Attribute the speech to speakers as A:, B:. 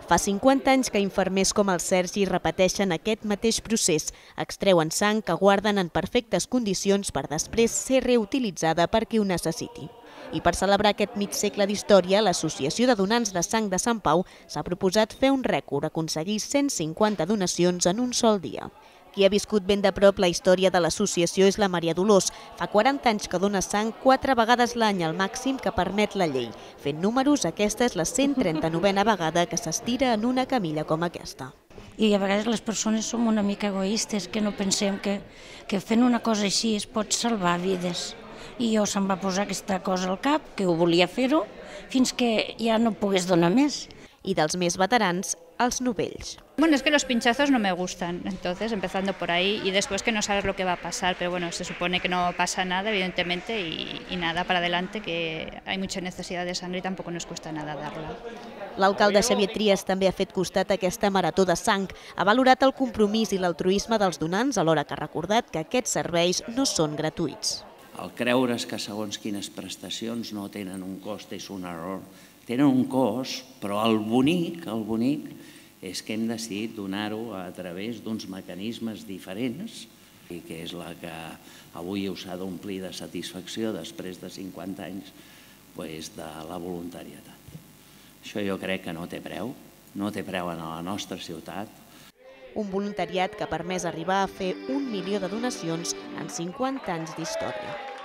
A: Fa 50 anys que infermers com el Sergi repeteixen aquest mateix procés. Extreuen sang que guarden en perfectes condicions per després ser reutilitzada per qui ho necessiti. I per celebrar aquest mig segle d'història, l'Associació de Donants de Sang de Sant Pau s'ha proposat fer un rècord, aconseguir 150 donacions en un sol dia. Qui ha viscut ben de prop la història de l'associació és la Maria Dolors. Fa 40 anys que dona sang 4 vegades l'any, el màxim que permet la llei. Fent números, aquesta és la 139a vegada que s'estira en una camilla com aquesta.
B: I a vegades les persones som una mica egoistes, que no pensem que fent una cosa així es pot salvar vides. I jo se'm va posar aquesta cosa al cap, que ho volia fer-ho, fins que ja no pogués donar més.
A: I dels més veterans, els novells.
C: Bueno, es que los pinchazos no me gustan, entonces empezando por ahí y después que no sabes lo que va a pasar, pero bueno, se supone que no pasa nada, evidentemente, y nada, para adelante, que hay mucha necesidad de sangre y tampoco nos cuesta nada darla.
A: L'alcalde Xavier Trias també ha fet costat a aquesta marató de sang. Ha valorat el compromís i l'altruisme dels donants, alhora que ha recordat que aquests serveis no són gratuïts.
D: El creure's que segons quines prestacions no tenen un cost és un error. Tenen un cost, però el bonic és que hem decidit donar-ho a través d'uns mecanismes diferents i que és la que avui us ha d'omplir de satisfacció després de 50 anys de la voluntariat. Això jo crec que no té preu en la nostra ciutat.
A: Un voluntariat que ha permès arribar a fer 1 milió de donacions en 50 anys d'història.